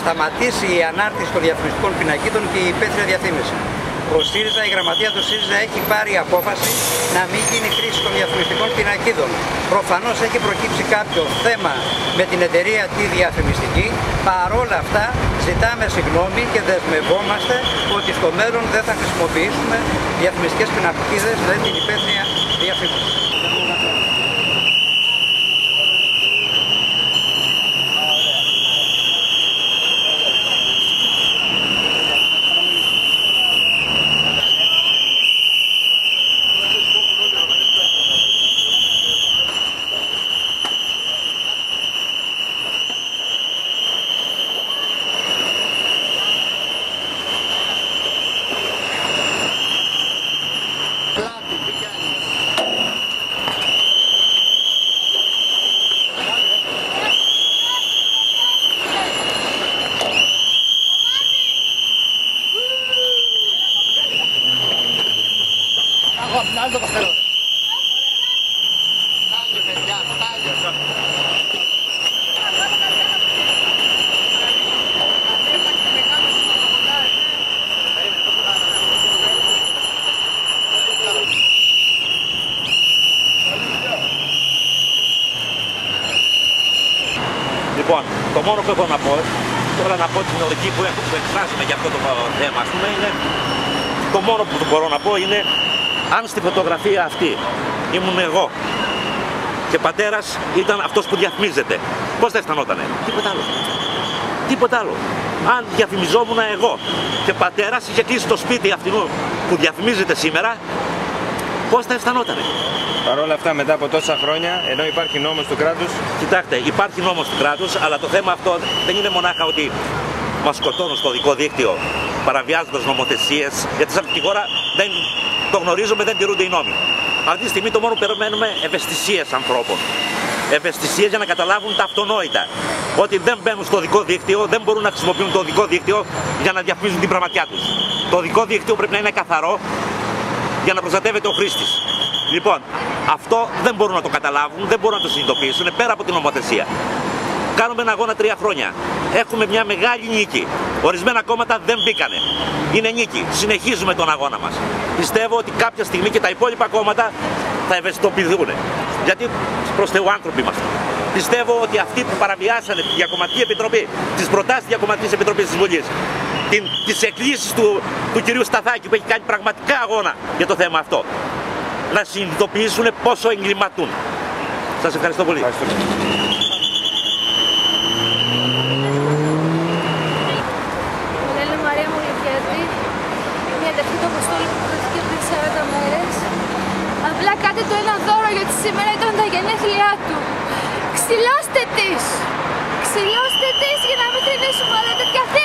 σταματήσει η ανάρτηση των διαφημιστικών πινακίδων και η υπαίθρια διαφήμιση. Ο ΣΥΡΙΖΑ, η γραμματεία του ΣΥΡΙΖΑ έχει πάρει απόφαση να μην γίνει χρήση των διαφημιστικών πινακίδων. Προφανώς έχει προκύψει κάποιο θέμα με την εταιρεία τη διαφημιστική. Παρόλα αυτά ζητάμε συγγνώμη και δεσμευόμαστε ότι στο μέλλον δεν θα χρησιμοποιήσουμε διαφημιστικές πινακίδες, δηλαδή την υπαίθρια διαφήμιση. Λοιπόν, το μόνο που έχω να πω, τώρα να πω την ορική που εκφράζουμε για αυτό το θέμα, ας πούμε, είναι, το μόνο που μπορώ να πω είναι, αν στη φωτογραφία αυτή ήμουν εγώ και πατέρας ήταν αυτός που διαφημίζεται, πώς θα αισθανότανε? Τίποτα άλλο. Τίποτα άλλο. Αν διαφημιζόμουν εγώ και πατέρας είχε κλείσει το σπίτι αυτού που διαφημίζεται σήμερα, πώς θα αισθανότανε? Παρ' όλα αυτά, μετά από τόσα χρόνια, ενώ υπάρχει νόμος του κράτους. Κοιτάξτε, υπάρχει νόμος του κράτους, αλλά το θέμα αυτό δεν είναι μονάχα ότι μας σκοτώνουν στο δικό δίκτυο παραβιάζοντας νομοθεσίες, γιατί σε αυτή τη χώρα δεν το γνωρίζουμε, δεν τηρούνται οι νόμοι. Αυτή τη στιγμή το μόνο που περιμένουμε ευαισθησίες ανθρώπων. Ευαισθησίες για να καταλάβουν τα αυτονόητα. Ότι δεν μπαίνουν στο δικό δίκτυο, δεν μπορούν να χρησιμοποιούν το δικό δίκτυο για να διαφημίζουν την πραγματιά τους. Το δικό δίκτυο πρέπει να είναι καθαρό για να προστατεύεται ο χρήστης. Λοιπόν, αυτό δεν μπορούν να το καταλάβουν, δεν μπορούν να το συνειδητοποιήσουν πέρα από την νομοθεσία. Κάνουμε ένα αγώνα 3 χρόνια. Έχουμε μια μεγάλη νίκη. Ορισμένα κόμματα δεν μπήκανε. Είναι νίκη. Συνεχίζουμε τον αγώνα μας. Πιστεύω ότι κάποια στιγμή και τα υπόλοιπα κόμματα θα ευαισθητοποιηθούν. Γιατί προς Θεού άνθρωποι είμαστε. Πιστεύω ότι αυτοί που παραβιάσανε τη Διακομματική Επιτροπή, τις προτάσεις της Διακομματικής Επιτροπής της Βουλής, τις εκκλήσεις του κυρίου Σταθάκη που έχει κάνει πραγματικά αγώνα για το θέμα αυτό, να συνειδητοποιήσουν πόσο εγκληματούν. Σας ευχαριστώ πολύ. Λένε Μαρία Μουλιχιέτη, μια αδερφή του Αποστόλου που βρέθηκε πριν 40 μέρες. Απλά κάντε το ένα δώρο γιατί σήμερα ήταν τα γενέθλιά του. Ξυλώστε τις! Ξυλώστε τις για να μην τρινήσουμε άλλα τέτοια θέματα.